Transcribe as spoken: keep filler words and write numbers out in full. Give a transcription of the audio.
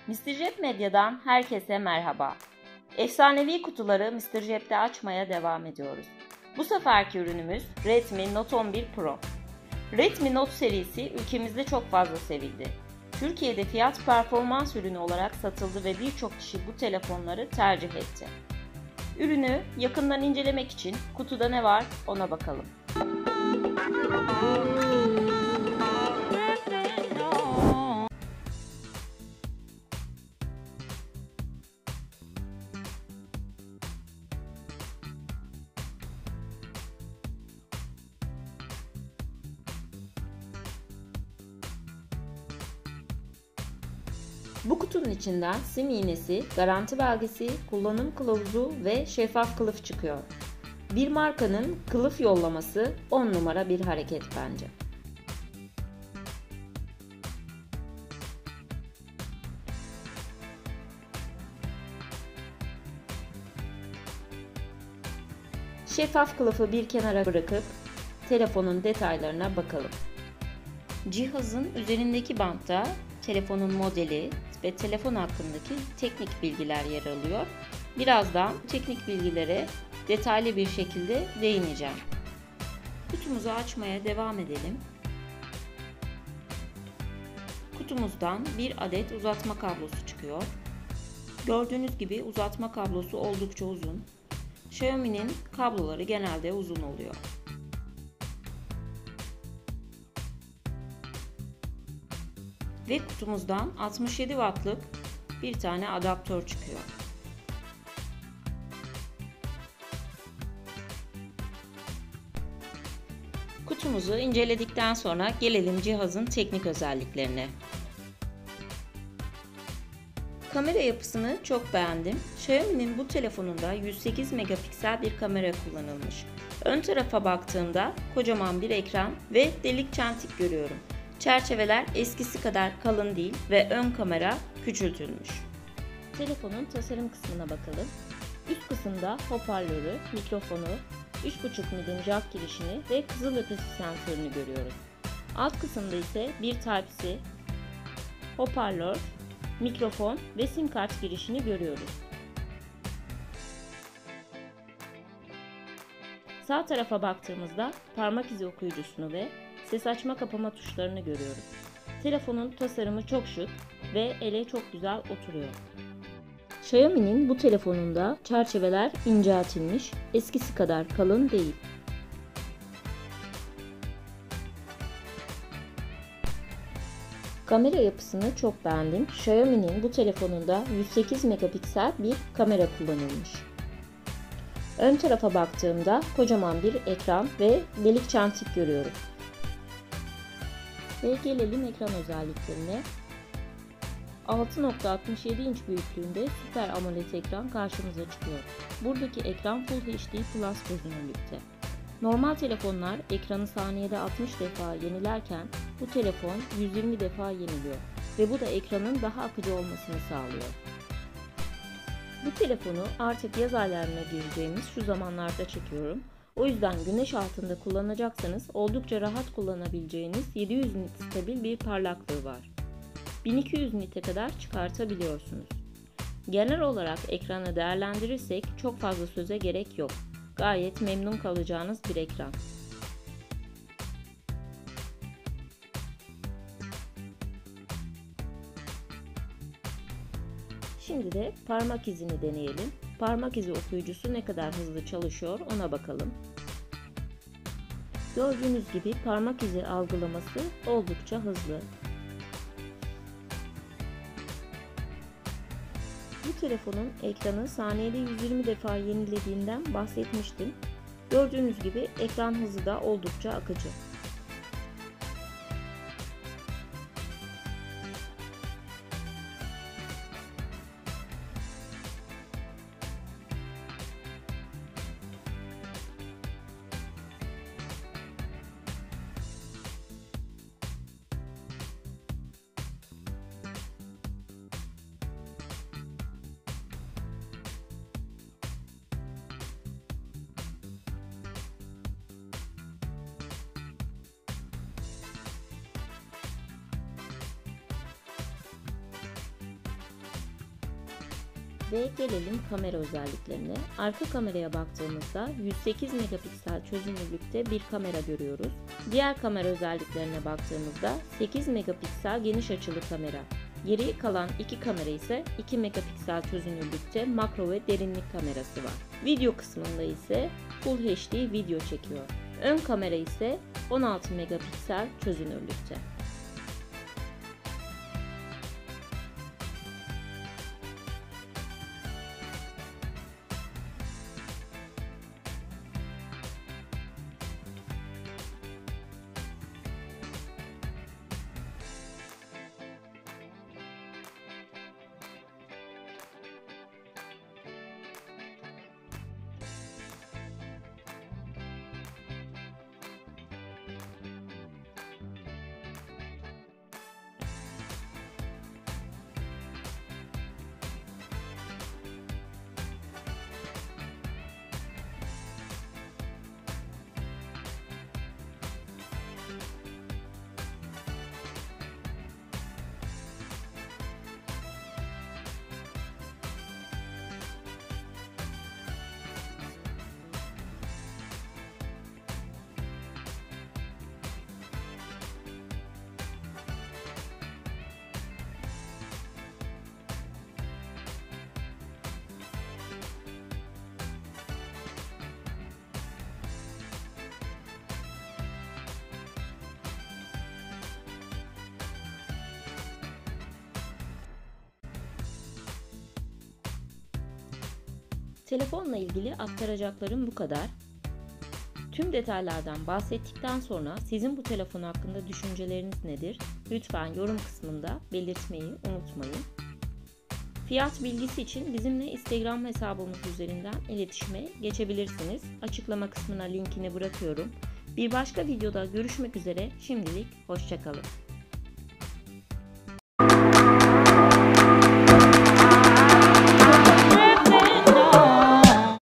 mister Jep Medya'dan herkese merhaba. Efsanevi kutuları mister Jep'te açmaya devam ediyoruz. Bu seferki ürünümüz Redmi Note on bir Pro. Redmi Note serisi ülkemizde çok fazla sevildi. Türkiye'de fiyat performans ürünü olarak satıldı ve birçok kişi bu telefonları tercih etti. Ürünü yakından incelemek için kutuda ne var ona bakalım. Bu kutunun içinden sim iğnesi, garanti belgesi, kullanım kılavuzu ve şeffaf kılıf çıkıyor. Bir markanın kılıf yollaması on numara bir hareket bence. Şeffaf kılıfı bir kenara bırakıp telefonun detaylarına bakalım. Cihazın üzerindeki bantta telefonun modeli ve telefon hakkındaki teknik bilgiler yer alıyor. Birazdan teknik bilgilere detaylı bir şekilde değineceğim. Kutumuzu açmaya devam edelim. Kutumuzdan bir adet uzatma kablosu çıkıyor. Gördüğünüz gibi uzatma kablosu oldukça uzun. Xiaomi'nin kabloları genelde uzun oluyor. Ve kutumuzdan altmış yedi wattlık bir tane adaptör çıkıyor. Kutumuzu inceledikten sonra gelelim cihazın teknik özelliklerine. Kamera yapısını çok beğendim. Xiaomi'nin bu telefonunda yüz sekiz megapiksel bir kamera kullanılmış. Ön tarafa baktığımda kocaman bir ekran ve delik çentik görüyorum. Çerçeveler eskisi kadar kalın değil ve ön kamera küçültülmüş. Telefonun tasarım kısmına bakalım. Üst kısımda hoparlörü, mikrofonu, üç buçuk milimetre jack girişini ve kızılötesi sensörünü görüyoruz. Alt kısımda ise bir Type-C, hoparlör, mikrofon ve sim kart girişini görüyoruz. Sağ tarafa baktığımızda parmak izi okuyucusunu ve ses açma kapama tuşlarını görüyoruz. Telefonun tasarımı çok şık ve ele çok güzel oturuyor. Xiaomi'nin bu telefonunda çerçeveler inceltilmiş, eskisi kadar kalın değil. Kamera yapısını çok beğendim. Xiaomi'nin bu telefonunda yüz sekiz megapiksel bir kamera kullanılmış. Ön tarafa baktığımda kocaman bir ekran ve delik çentik görüyorum. Ve gelelim ekran özelliklerine. altı nokta altmış yedi inç büyüklüğünde Super AMOLED ekran karşımıza çıkıyor. Buradaki ekran Full H D Plus çözünürlükte. Normal telefonlar ekranı saniyede altmış defa yenilerken bu telefon yüz yirmi defa yeniliyor ve bu da ekranın daha akıcı olmasını sağlıyor. Bu telefonu artık yaz aylarına gireceğimiz şu zamanlarda çekiyorum. O yüzden güneş altında kullanacaksanız oldukça rahat kullanabileceğiniz yedi yüz nit stabil bir parlaklığı var. bin iki yüz nite kadar çıkartabiliyorsunuz. Genel olarak ekranı değerlendirirsek çok fazla söze gerek yok. Gayet memnun kalacağınız bir ekran. Şimdi de parmak izini deneyelim. Parmak izi okuyucusu ne kadar hızlı çalışıyor ona bakalım. Gördüğünüz gibi parmak izi algılaması oldukça hızlı. Bu telefonun ekranı saniyede yüz yirmi defa yenilediğinden bahsetmiştim. Gördüğünüz gibi ekran hızı da oldukça akıcı. Ve gelelim kamera özelliklerine. Arka kameraya baktığımızda yüz sekiz megapiksel çözünürlükte bir kamera görüyoruz. Diğer kamera özelliklerine baktığımızda sekiz megapiksel geniş açılı kamera. Geri kalan iki kamera ise iki megapiksel çözünürlükte makro ve derinlik kamerası var. Video kısmında ise Full H D video çekiyor. Ön kamera ise on altı megapiksel çözünürlükte. Telefonla ilgili aktaracaklarım bu kadar. Tüm detaylardan bahsettikten sonra sizin bu telefon hakkında düşünceleriniz nedir? Lütfen yorum kısmında belirtmeyi unutmayın. Fiyat bilgisi için bizimle Instagram hesabımız üzerinden iletişime geçebilirsiniz. Açıklama kısmına linkini bırakıyorum. Bir başka videoda görüşmek üzere. Şimdilik hoşça kalın.